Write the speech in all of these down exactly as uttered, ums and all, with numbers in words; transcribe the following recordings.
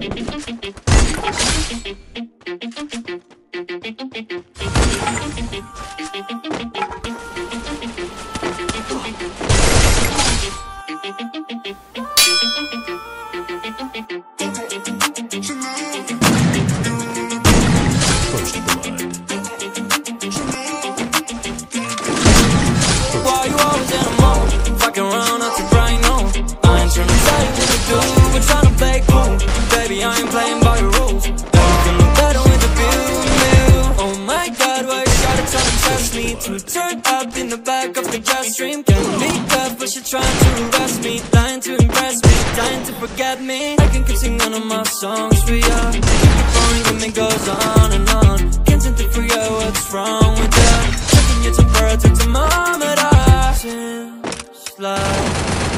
To turn up in the back of the jet stream. Can't make up, but she trying to arrest me. Dying to impress me, dying to forget me. I can keep singing all of my songs for ya. Keep it pouring and it goes on and on. Can't seem to forget what's wrong with ya. Checking your temperature thermometer. Seems like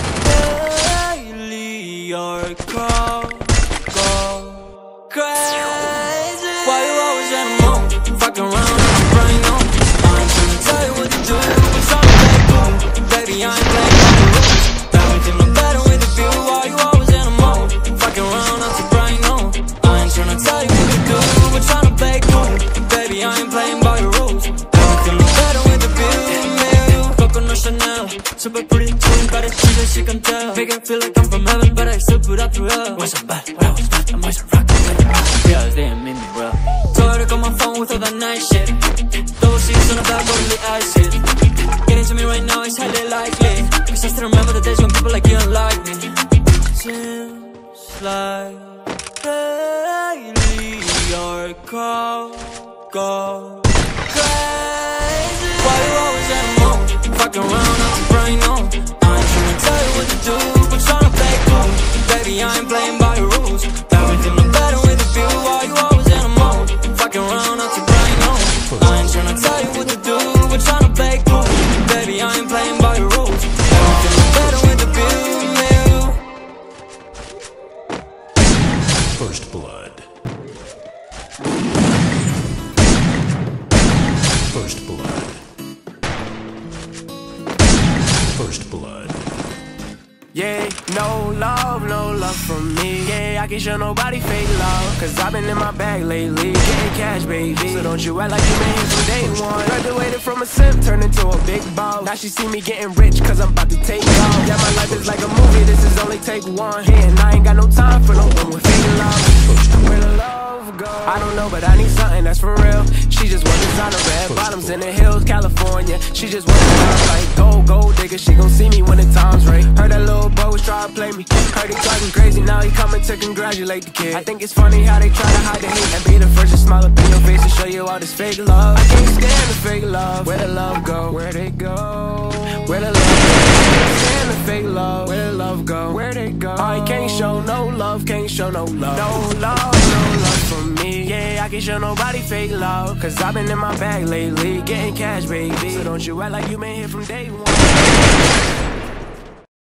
daily your call go crazy. Why you always at the moon? Fucking around on your brain on. Tell you what to do, but trying to play cool. Baby, I ain't playing by the rules. Everything look better with a view. Why you always in a mode? Fucking around, not your brain, no. I ain't trying to tell you what to do, but trying to play cool. Baby, I ain't playing by the rules. Everything look better with a view. Coco no Chanel, super pretty too, but it's true that she can tell. Make it feel like I'm from heaven, but I still put up through hell. Was I'm bad, when I was bad, I'm always rockin' with it. Yeah, they ain't made me well. Told her to call my phone with all that nice shit. Double C's on a bad bodily acid. Getting to me right now is highly likely, cause I still remember the days when people like you don't like me. Seems like daily your call go crazy. Why you always at the moon? Fucking around on your brain on. I ain't trying to tell you what to do, but trying to play cool. Baby, I ain't playing by your rules. Everything look better with a view. Why you always at the moon? Fucking around on your brain on. I ain't tryna tell you what to do, but tryna play cool. Baby, I ain't playing by your rules. Everything is better with the view. First blood. First blood. First blood. Yeah, no love, no love from me. Yeah, I can't show nobody fake love, cause I've been in my bag lately, getting cash, baby. So don't you act like you been here from day one. Graduated from a simp, turned into a big boss. Now she see me getting rich, cause I'm about to take off. Yeah, my life is like a movie, this is only take one. Yeah, and I ain't got no time for no one with fake love. Where the love go? I don't know, but I need something that's for real. She just wants designer red bottoms in the hills, California. She just wants to like gold, gold digger. She gon' see me when the time's right. Heard that little boy was trying to play me. Heard he talking crazy, now he coming to congratulate the kid. I think it's funny how they try to hide the hate and be the first to smile up in your face and show you all this fake love. I can't stand the fake love. Where the love go? Where they go? Where the love go? I can't stand the fake love. Where the love go? Where they go? I can't show no love, can't show no love. No love, no love from me. Yeah, I can't show nobody fake love, cause I've been in my bag lately, getting cash, baby. So don't you act like you been here from day one.